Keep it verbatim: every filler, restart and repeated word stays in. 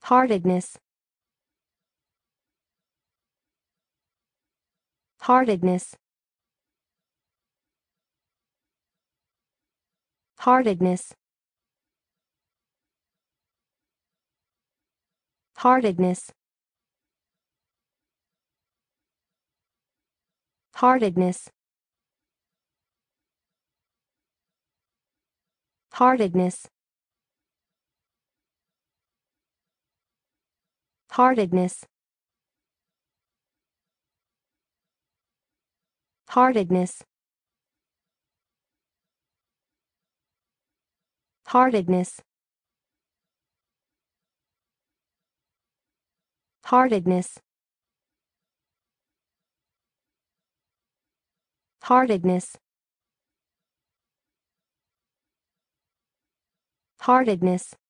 Heartedness. Heartedness. Heartedness. Heartedness. Heartedness. Heartedness. Heartedness. Heartedness. Heartedness. Heartedness. Heartedness. Heartedness.